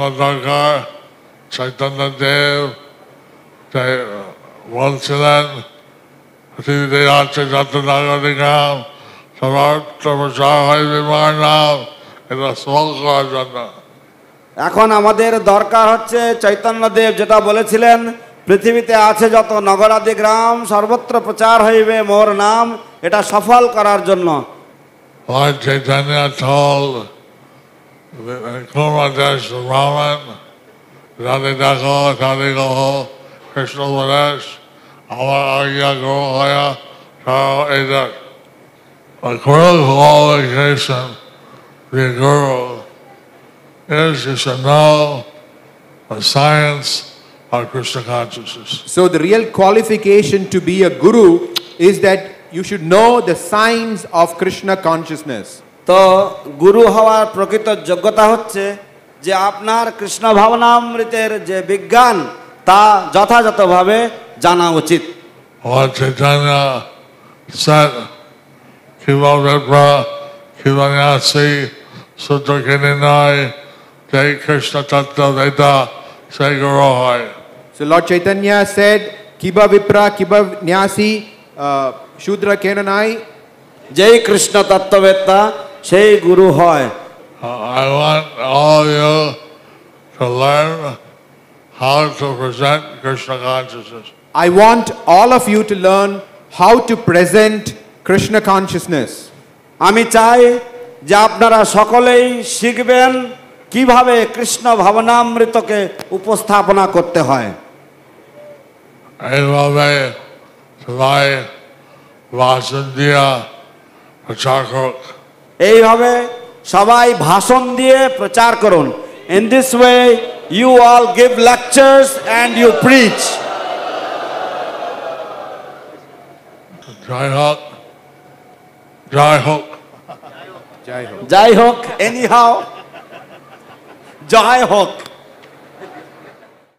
দরকার চৈতন্য দেব তাই বলছিলেন পৃথিবীতে আছে যত নাগরিক নাম সবার প্রচার হইবে মার নাম এটা স্মরণ করার জন্য। এখন আমাদের দরকার হচ্ছে চৈতন্যদেব যেটা বলেছিলেন পৃথিবীতে আছে যত নগরাদি গ্রাম সর্বত্র প্রচার হইবে মোর নাম, এটা সফল করার জন্য। Lord Chaitanya told Kurmadesh Brahman, Radhe Dakho, Radhe Goho, Krishna Varesh, Amar Agya Guru Haya, Sharo Edak. The critical qualification to be a guru is you should know the science of Krishna consciousness. So the real qualification to be a guru is that you should know the signs of Krishna consciousness. তো গুরু হওয়ার প্রকৃত যোগ্যতা হচ্ছে যে আপনার কৃষ্ণ ভাবনামৃতের যে বিজ্ঞান তা যথাযথভাবে জানা উচিত। Lord Chaitanya said, Kiva Vipra, Kiva Nyasi, Sutra Kininai, Jai Krishna Tattva Veda, Say Guru Hai. So Lord Chaitanya said, Kiba Vipra, Kiba Nyasi, Shudra Kenanai. যেই কৃষ্ণ তত্ত্ববেত্তা সেই গুরু হয়। I want all of you to learn how to present Krishna consciousness. I want all of you to learn how to present Krishna consciousness. আমি চাই যে আপনারা সকলেই শিখবেন কিভাবে কৃষ্ণ ভাবনামৃতকে উপস্থাপনা করতে হয়। এইভাবে সবাই ভাষণ দিয়া প্রচার করুক। এইভাবে সবাই ভাষণ দিয়ে প্রচার করুন। In this way you all give lectures and you preach. জয় হোক, জয় হোক, Jai Ho. জয় হোক, anyhow জয় হোক।